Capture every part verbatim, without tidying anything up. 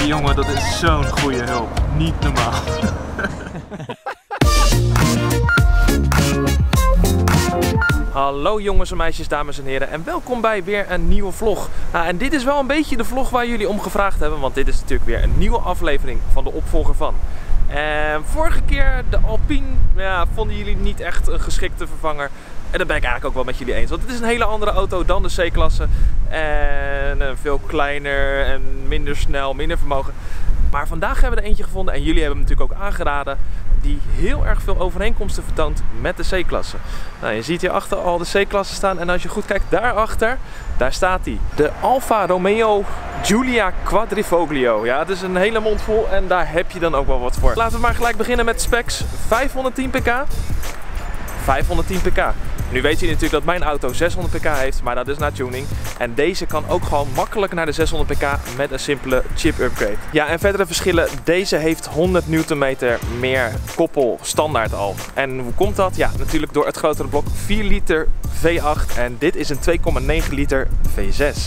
Jongen, dat is zo'n goede hulp. Niet normaal. Hallo jongens en meisjes, dames en heren en welkom bij weer een nieuwe vlog. Nou, en dit is wel een beetje de vlog waar jullie om gevraagd hebben, want dit is natuurlijk weer een nieuwe aflevering van de opvolger van. En vorige keer de Alpine, ja, vonden jullie niet echt een geschikte vervanger. En dat ben ik eigenlijk ook wel met jullie eens, want het is een hele andere auto dan de C-klasse. En uh, veel kleiner en minder snel, minder vermogen. Maar vandaag hebben we er eentje gevonden en jullie hebben hem natuurlijk ook aangeraden, die heel erg veel overeenkomsten vertoont met de C-klasse. Nou, je ziet hierachter al de C-klasse staan en als je goed kijkt daarachter, daar staat hij. De Alfa Romeo Giulia Quadrifoglio. Ja, het is een hele mond vol en daar heb je dan ook wel wat voor. Laten we maar gelijk beginnen met specs. vijfhonderdtien pk. vijfhonderdtien pk. Nu weet je natuurlijk dat mijn auto zeshonderd pk heeft, maar dat is na tuning. En deze kan ook gewoon makkelijk naar de zeshonderd pk met een simpele chip upgrade. Ja, en verdere verschillen. Deze heeft honderd newtonmeter meer koppel standaard al. En hoe komt dat? Ja, natuurlijk door het grotere blok. vier liter V acht en dit is een twee komma negen liter V zes.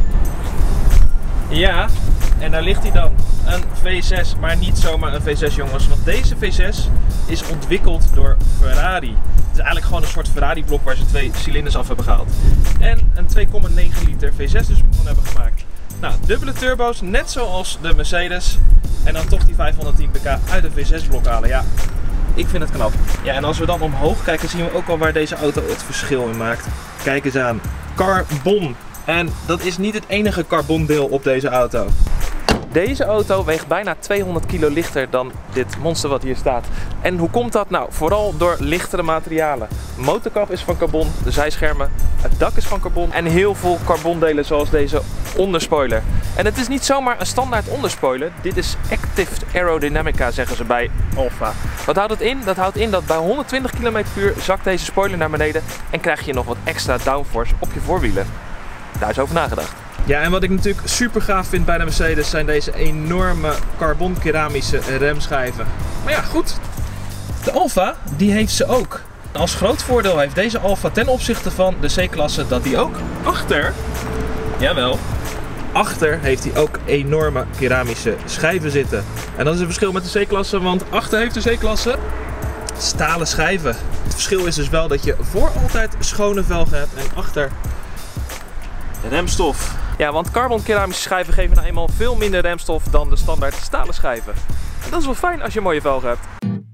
Ja, en daar ligt hij dan. Een V zes, maar niet zomaar een V zes jongens. Want deze V zes is ontwikkeld door Ferrari. Het is eigenlijk gewoon een soort Ferrari blok waar ze twee cilinders af hebben gehaald. En een twee komma negen liter V zes dus van hebben gemaakt. Nou, dubbele turbo's, net zoals de Mercedes. En dan toch die vijfhonderdtien pk uit de V zes blok halen. Ja, ik vind het knap. Ja, en als we dan omhoog kijken zien we ook al waar deze auto het verschil in maakt. Kijk eens aan. Carbon. En dat is niet het enige carbondeel op deze auto. Deze auto weegt bijna tweehonderd kilo lichter dan dit monster wat hier staat. En hoe komt dat? Nou, vooral door lichtere materialen. De motorkap is van carbon, de zijschermen, het dak is van carbon en heel veel carbondelen zoals deze onderspoiler. En het is niet zomaar een standaard onderspoiler, dit is Active Aerodynamica zeggen ze bij Alfa. Wat houdt het in? Dat houdt in dat bij honderdtwintig kilometer per uur zakt deze spoiler naar beneden en krijg je nog wat extra downforce op je voorwielen. Daar is over nagedacht. Ja, en wat ik natuurlijk super gaaf vind bij de Mercedes zijn deze enorme carbon keramische remschijven. Maar ja, goed. De Alfa, die heeft ze ook. Als groot voordeel heeft deze Alfa ten opzichte van de C-klasse dat hij ook achter, jawel, achter heeft hij ook enorme keramische schijven zitten. En dat is een verschil met de C-klasse, want achter heeft de C-klasse stalen schijven. Het verschil is dus wel dat je voor altijd schone velgen hebt en achter remstof. Ja, want carbon keramische schijven geven nou eenmaal veel minder remstof dan de standaard stalen schijven. En dat is wel fijn als je mooie velgen hebt.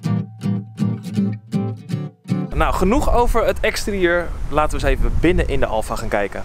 Nou, genoeg over het exterieur. Laten we eens even binnen in de Alfa gaan kijken.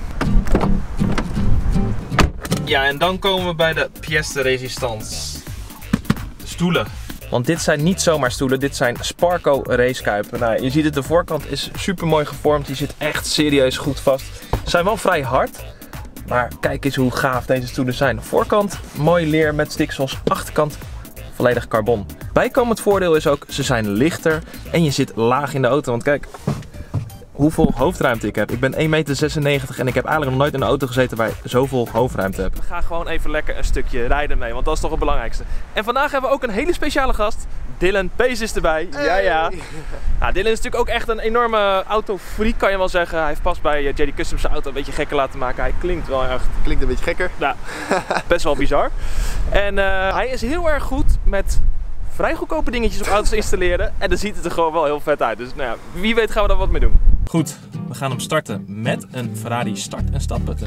Ja, en dan komen we bij de pièce de résistance. De stoelen. Want dit zijn niet zomaar stoelen, dit zijn Sparco racekuipen. Nou, je ziet het, de voorkant is super mooi gevormd. Die zit echt serieus goed vast. Ze zijn wel vrij hard. Maar kijk eens hoe gaaf deze stoelen zijn. Voorkant mooi leer met stiksels, achterkant volledig carbon. Bijkomend voordeel is ook, ze zijn lichter en je zit laag in de auto. Want kijk hoeveel hoofdruimte ik heb. Ik ben één komma zesennegentig meter en ik heb eigenlijk nog nooit in een auto gezeten waar je zoveel hoofdruimte hebt. We gaan gewoon even lekker een stukje rijden mee, want dat is toch het belangrijkste. En vandaag hebben we ook een hele speciale gast. Dylan Pace is erbij. Hey. Ja, ja. Nou, Dylan is natuurlijk ook echt een enorme autofreak, kan je wel zeggen. Hij heeft pas bij J D Customs zijn auto een beetje gekker laten maken. Hij klinkt wel erg... Klinkt een beetje gekker. Nou, best wel bizar. En uh, hij is heel erg goed met vrij goedkope dingetjes op auto's installeren. En dan ziet het er gewoon wel heel vet uit. Dus nou ja, wie weet gaan we daar wat mee doen. Goed, we gaan hem starten met een Ferrari start- en startbutton.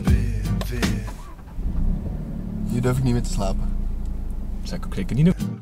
Hier durf ik niet meer te slapen. Dat zou ik ook zeker niet doen.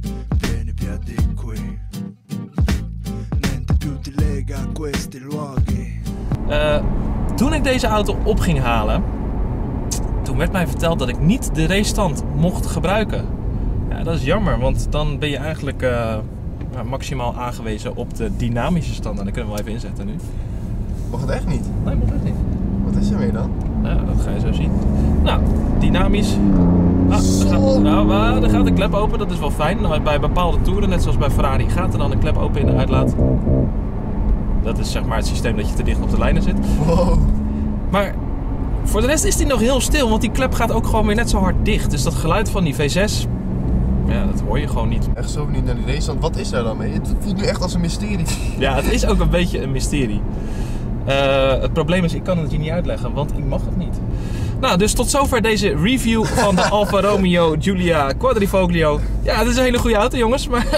Uh, toen ik deze auto op ging halen, toen werd mij verteld dat ik niet de racestand mocht gebruiken. Ja, dat is jammer, want dan ben je eigenlijk uh, maximaal aangewezen op de dynamische stand. En dat kunnen we wel even inzetten nu. Mag het echt niet? Nee, mag het niet. Wat is er weer dan? Ja, dat ga je zo zien. Nou, dynamisch. Ah, daar, gaat, nou, ah, daar gaat de klep open, dat is wel fijn. Nou, bij bepaalde toeren, net zoals bij Ferrari, gaat er dan een klep open in de uitlaat. Dat is zeg maar het systeem dat je te dicht op de lijnen zit. Wow. Maar voor de rest is die nog heel stil, want die klep gaat ook gewoon weer net zo hard dicht. Dus dat geluid van die V zes, ja, dat hoor je gewoon niet. Echt zo benieuwd naar die racestand. Wat is daar dan mee? Het voelt nu echt als een mysterie. Ja, het is ook een beetje een mysterie. Uh, het probleem is, ik kan het je niet uitleggen, want ik mag het niet. Nou, dus tot zover deze review van de Alfa Romeo Giulia Quadrifoglio. Ja, het is een hele goede auto, jongens, maar...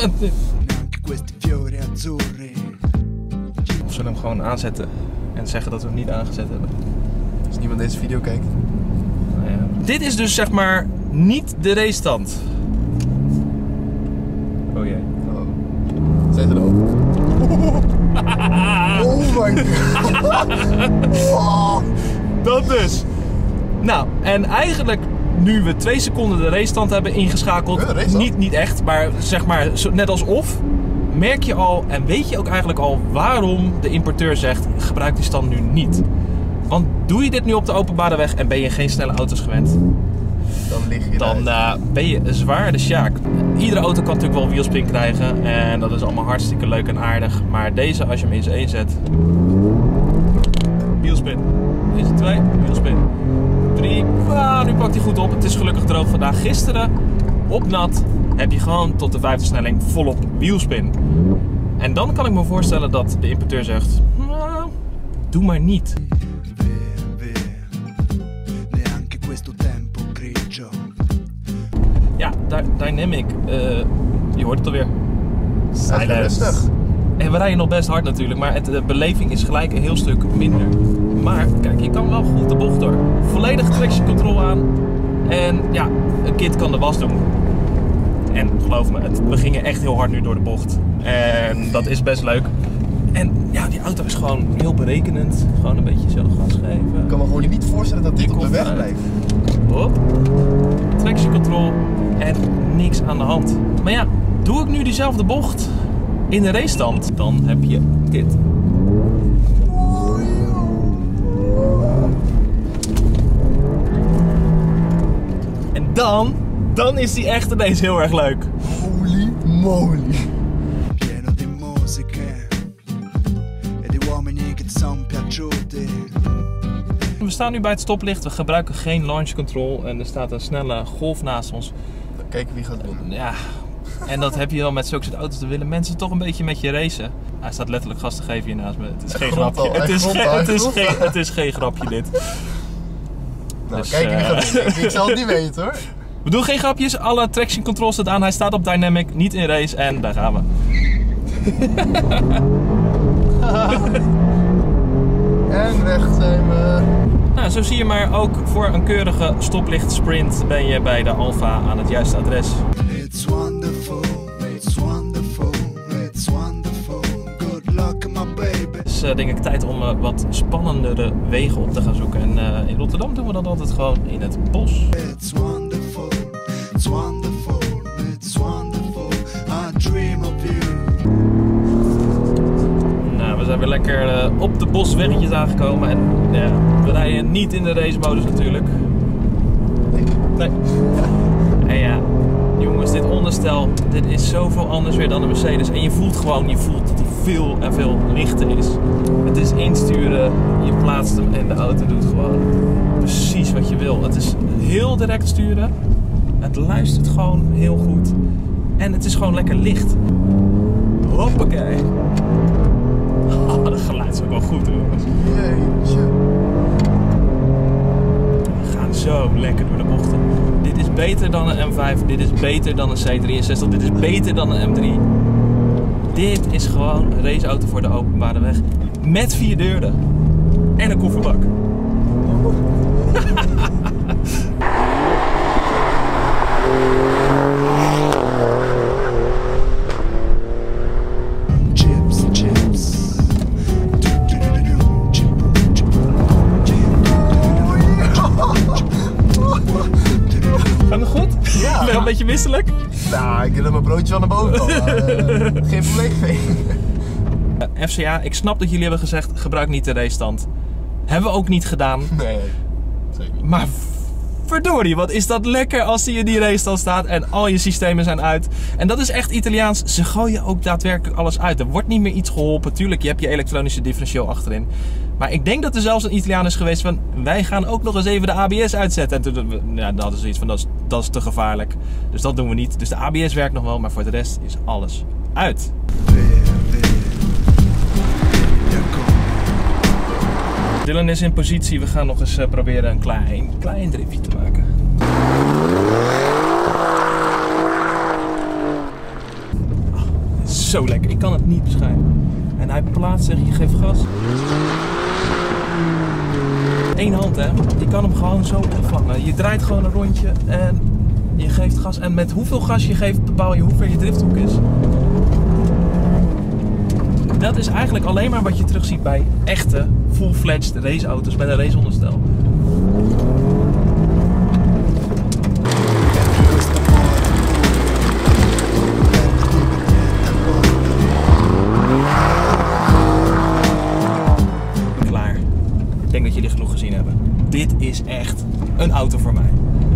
Of zullen we hem gewoon aanzetten en zeggen dat we hem niet aangezet hebben? Als niemand deze video kijkt. Nou ja. Dit is dus zeg maar niet de racestand. Oh jee. Oh. Zijn ze er ook? Oh my god. Oh. Dat dus. Nou, en eigenlijk nu we twee seconden de racestand hebben ingeschakeld, Ja, racestand? niet, niet echt, maar zeg maar zo- net alsof, merk je al en weet je ook eigenlijk al waarom de importeur zegt, gebruik die stand nu niet. Want doe je dit nu op de openbare weg en ben je geen snelle auto's gewend, Dan lig je dan eruit. uh, ben je zwaar de sjaak. Iedere auto kan natuurlijk wel wielspin krijgen en dat is allemaal hartstikke leuk en aardig. Maar deze, als je hem in zijn één zet... Wielspin. Deze twee, wielspin. Drie, ah, nu pakt hij goed op. Het is gelukkig droog vandaag. Gisteren, op nat, heb je gewoon tot de vijfde snelling volop wielspin. En dan kan ik me voorstellen dat de importeur zegt, nou, doe maar niet. Ja, Dy- Dynamic, uh, je hoort het alweer. Silence. Rustig. En we rijden nog best hard natuurlijk, maar het, de beleving is gelijk een heel stuk minder. Maar kijk, je kan wel goed de bocht door. Volledig traction control aan. En ja, een kind kan de was doen. En geloof me, het, we gingen echt heel hard nu door de bocht. En dat is best leuk. En ja, die auto is gewoon heel berekenend. Gewoon een beetje zo gas geven. Ik kan me gewoon niet voorstellen dat dit Je op de komt weg eruit. blijft. Hop. Traction control en niks aan de hand. Maar ja, doe ik nu diezelfde bocht in de racestand, dan heb je dit. En dan, dan is die echt ineens heel erg leuk. Holy moly. Pieno di musiche e di uomini che ti son piaciuti. We staan nu bij het stoplicht, we gebruiken geen launch control en er staat een snelle golf naast ons. Dan kijken wie gaat winnen. Ja, en dat heb je dan met zulke soort auto's. Dan willen mensen toch een beetje met je racen. Hij staat letterlijk gas te geven hier naast me. Het is geen Grond al, grapje. Het hij is, grond geen, al, het, hij is grond geen, al. het is geen grapje dit. Nou, Dus, kijken wie eh, gaat winnen. Ik, ik zal het niet weten hoor. We doen geen grapjes. Alle traction control staat aan. Hij staat op Dynamic, niet in race. En daar gaan we. En weg zijn we. Nou, zo zie je maar ook voor een keurige stoplicht sprint ben je bij de Alfa aan het juiste adres. It's wonderful, it's wonderful, it's wonderful. Good luck, my baby. Het is uh, denk ik tijd om uh, wat spannendere wegen op te gaan zoeken. En uh, in Rotterdam doen we dat altijd gewoon in het bos. It's wonderful, it's wonderful, it's wonderful. I dream of you. Nou, we zijn weer lekker uh, op de bosweggetjes aangekomen. En ja, we rijden niet in de racemodus natuurlijk. Nee. Nee. En ja, jongens, dit onderstel, dit is zoveel anders weer dan een Mercedes. En je voelt gewoon, je voelt dat hij veel en veel lichter is. Het is insturen, je plaatst hem en de auto doet gewoon precies wat je wil. Het is heel direct sturen. Het luistert gewoon heel goed. En het is gewoon lekker licht. Hoppakee. Oh, dat geluid is ook wel goed hoor, jongens. Jeetje. We gaan zo lekker door de bochten. Dit is beter dan een M vijf, dit is beter dan een C drieënzestig, dit is beter dan een M drie. Dit is gewoon een raceauto voor de openbare weg. Met vier deuren. En een kofferbak. Chips, chips. Gaat het goed? Ja. Ik ben een beetje misselijk. Nou, ik wil mijn broodje van de boven al. Uh, geen probleem mee. Uh, F C A, ik snap dat jullie hebben gezegd, gebruik niet de racestand. Hebben we ook niet gedaan. Nee, zeker niet. Maar verdorie, wat is dat lekker als die in die racestand staat en al je systemen zijn uit. En dat is echt Italiaans. Ze gooien ook daadwerkelijk alles uit. Er wordt niet meer iets geholpen. Tuurlijk, je hebt je elektronische differentieel achterin. Maar ik denk dat er zelfs een Italiaan is geweest van, wij gaan ook nog eens even de A B S uitzetten. En toen ja, dat is zoiets van, dat is, dat is te gevaarlijk. Dus dat doen we niet. Dus de A B S werkt nog wel, maar voor de rest is alles uit. Dylan is in positie. We gaan nog eens uh, proberen een klein, klein driftje te maken. Oh, zo lekker. Ik kan het niet beschrijven. En hij plaatst zich, je geeft gas. Eén hand, hè. Je kan hem gewoon zo opvangen. Je draait gewoon een rondje en je geeft gas. En met hoeveel gas je geeft bepaal je hoe ver je drifthoek is. Dat is eigenlijk alleen maar wat je terugziet bij echte full-fledged raceauto's met een raceonderstel. Klaar. Ik denk dat jullie genoeg gezien hebben. Dit is echt een auto voor mij.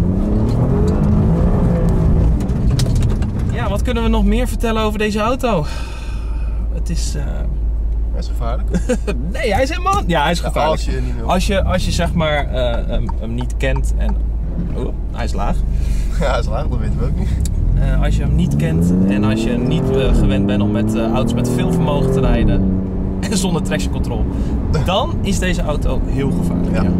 Ja, wat kunnen we nog meer vertellen over deze auto? Het is... Uh... Hij is gevaarlijk. Nee, hij is helemaal... Ja, hij is gevaarlijk. Ja, als je niet wil. Als je, als je zeg maar uh, hem, hem niet kent en... Oh, hij is laag. Ja, hij is laag, dat weten we ook niet. Uh, als je hem niet kent en als je niet uh, gewend bent om met uh, auto's met veel vermogen te rijden en zonder traction control, dan is deze auto heel gevaarlijk. Ja. Ja.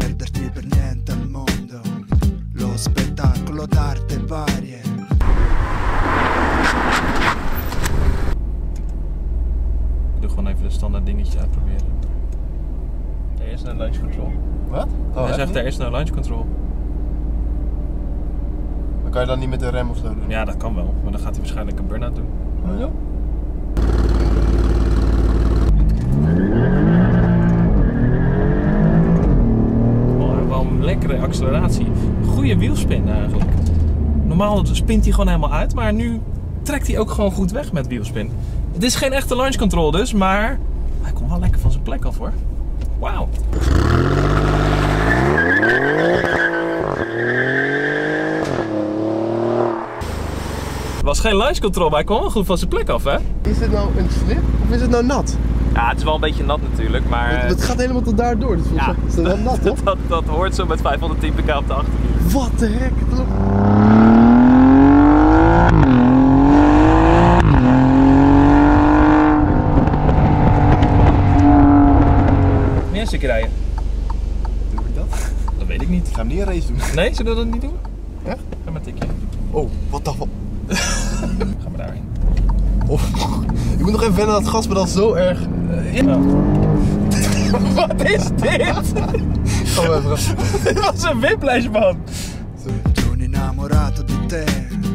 Gewoon even de standaard dingetje uitproberen. Er is no launch control. Wat? Oh, Hij zegt er is no launch control. Maar kan je dan niet met de rem of zo doen? Ja, dat kan wel, maar dan gaat hij waarschijnlijk een burn-out doen. Oh, ja. Oh, wel een lekkere acceleratie. Goede wielspin eigenlijk. Normaal spint hij gewoon helemaal uit, maar nu trekt hij ook gewoon goed weg met wielspin. Het is geen echte launch control dus, maar hij komt wel lekker van zijn plek af hoor. Wauw. Het was geen launch control, maar hij kwam wel goed van zijn plek af hè. Is dit nou een slip of is het nou nat? Ja, het is wel een beetje nat natuurlijk, maar... Het, het gaat helemaal tot daar door, dus ja, is dat wel nat toch? dat, dat hoort zo met vijfhonderdtien pk op de achterwiel. Wat de hek? Een stukje rijden. Doe ik dat? Dat weet ik niet. Ik ga hem niet een race doen. Nee, zullen we dat niet doen? Ja? Ga maar een tikje. Oh, wat dan? Ga maar daarheen. Oh. Je moet nog even wennen aan het gaspedaal zo erg. Uh, ja. Wat is dit? Gaan we even. Dit was een whiplash man. Sono innamorato di te.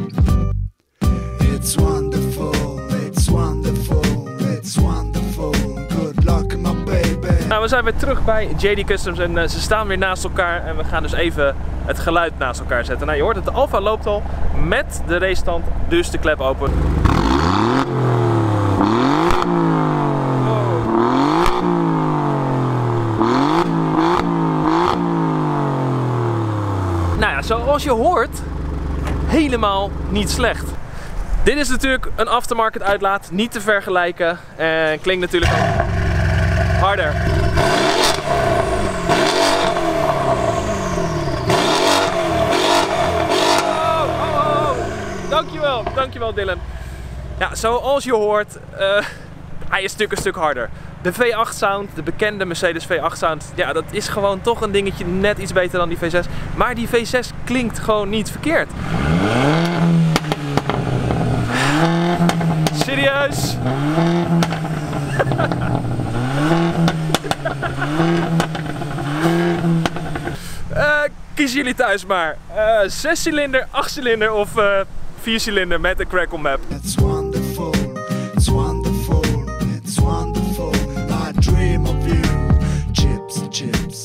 It's wonderful, it's wonderful, it's wonderful. Good luck my baby. Nou, we zijn weer terug bij J D Customs en uh, ze staan weer naast elkaar en we gaan dus even het geluid naast elkaar zetten. Nou, je hoort het, de Alfa loopt al met de racestand, dus de klep open. Nou ja, zoals je hoort, helemaal niet slecht. Dit is natuurlijk een aftermarket uitlaat, niet te vergelijken en klinkt natuurlijk ook harder. Oh, oh, oh. Dankjewel, dankjewel Dylan. Ja, zoals je hoort, uh, hij is natuurlijk een stuk harder. De V acht sound, de bekende Mercedes V acht sound, ja, dat is gewoon toch een dingetje net iets beter dan die V zes. Maar die V zes klinkt gewoon niet verkeerd. Serieus? uh, kiezen jullie thuis maar. Uh, zes cilinder, acht cilinder of uh, vier cilinder met een crackle map. It's wonderful, it's wonderful, it's wonderful. I dream of you. Chips, chips.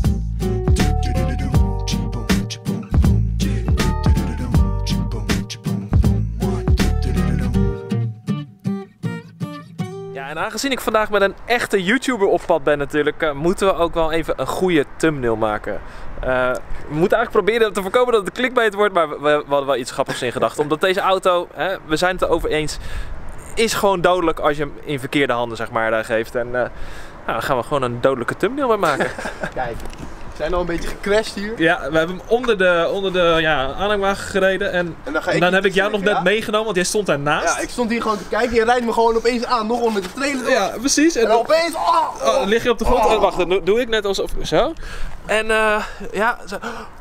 Ja, en aangezien ik vandaag met een echte YouTuber op pad ben natuurlijk, uh, moeten we ook wel even een goede thumbnail maken. Uh, we moeten eigenlijk proberen te voorkomen dat het een clickbait wordt, maar we, we hadden wel iets grappigs in gedachten. Omdat deze auto, hè, we zijn het erover eens, is gewoon dodelijk als je hem in verkeerde handen zeg maar, geeft. En uh, nou, dan gaan we gewoon een dodelijke thumbnail mee maken. Kijk. We zijn al een beetje gecrashed hier. Ja, we hebben hem onder de, onder de ja, aanhangwagen gereden. En, En dan, ga en ik dan hier heb ik jou nog tussen, net ja? meegenomen, want jij stond daarnaast. Ja, ik stond hier gewoon te kijken. Je rijdt me gewoon opeens aan, nog onder de trailer door. Ja, precies. En, En dan opeens... Oh, oh, oh. dan lig je op de grond. Oh. Oh, wacht, dan doe ik net alsof... Zo. En uh, ja, zo.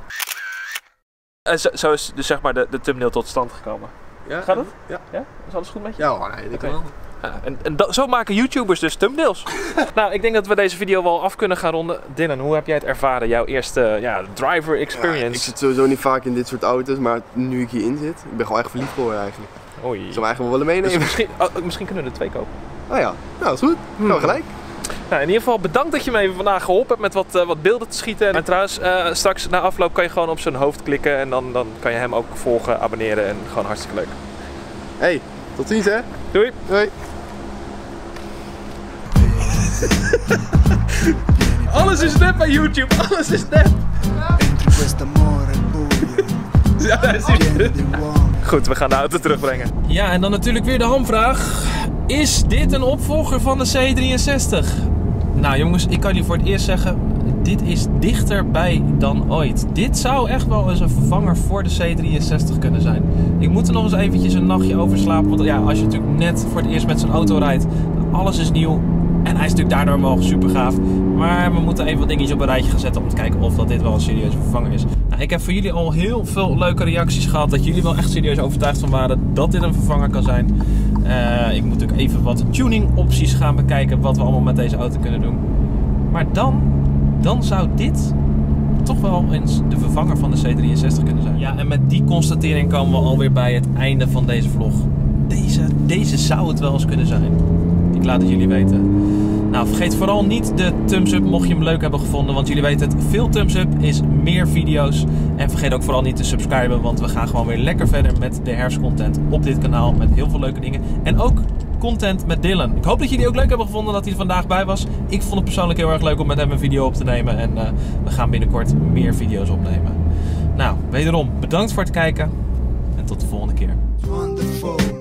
En zo, zo is dus zeg maar de, de thumbnail tot stand gekomen. Ja, Gaat het? Ja. Ja? Is alles goed met je? Ja, hoor, nee, dat Oké. kan wel. Ja, en en dat, zo maken YouTubers dus thumbnails. Nou, ik denk dat we deze video wel af kunnen gaan ronden. Dylan, hoe heb jij het ervaren? Jouw eerste ja, driver experience? Ja, ik zit sowieso niet vaak in dit soort auto's, maar nu ik hierin zit, ik ben gewoon echt verliefd geworden eigenlijk. Oei. Ik zou hem eigenlijk wel willen meenemen. Dus misschien, oh, misschien kunnen we er twee kopen. Oh ja, nou dat is goed. Hmm. Nou gelijk. Nou, in ieder geval bedankt dat je me even vandaag geholpen hebt met wat, uh, wat beelden te schieten. En trouwens, uh, straks na afloop kan je gewoon op zijn hoofd klikken en dan, dan kan je hem ook volgen, abonneren en gewoon hartstikke leuk. Hey, tot ziens hè. Doei! Doei. Alles is nep bij YouTube, alles is nep! Entri quest'amore buio, Ja, daar is hij. pieno di uomini. Goed, we gaan de auto terugbrengen. Ja, en dan natuurlijk weer de hamvraag. Is dit een opvolger van de C drieënzestig? Nou jongens, ik kan jullie voor het eerst zeggen, dit is dichterbij dan ooit. Dit zou echt wel eens een vervanger voor de C drieënzestig kunnen zijn. Ik moet er nog eens eventjes een nachtje over slapen, want ja, als je natuurlijk net voor het eerst met zo'n auto rijdt, alles is nieuw. En hij is natuurlijk daardoor wel super gaaf. Maar we moeten even wat dingetjes op een rijtje gaan zetten om te kijken of dat dit wel een serieuze vervanger is. Nou, ik heb voor jullie al heel veel leuke reacties gehad. Dat jullie wel echt serieus overtuigd van waren dat dit een vervanger kan zijn. Uh, ik moet natuurlijk even wat tuning opties gaan bekijken. Wat we allemaal met deze auto kunnen doen. Maar dan, dan zou dit toch wel eens de vervanger van de C drieënzestig kunnen zijn. Ja, en met die constatering komen we alweer bij het einde van deze vlog. Deze, deze zou het wel eens kunnen zijn. Ik laat het jullie weten. Nou, vergeet vooral niet de thumbs up mocht je hem leuk hebben gevonden. Want jullie weten het, veel thumbs up is meer video's. En vergeet ook vooral niet te subscriben. Want we gaan gewoon weer lekker verder met de herfstcontent op dit kanaal. Met heel veel leuke dingen. En ook content met Dylan. Ik hoop dat jullie ook leuk hebben gevonden dat hij er vandaag bij was. Ik vond het persoonlijk heel erg leuk om met hem een video op te nemen. En uh, we gaan binnenkort meer video's opnemen. Nou, wederom bedankt voor het kijken. En tot de volgende keer. Wonderful.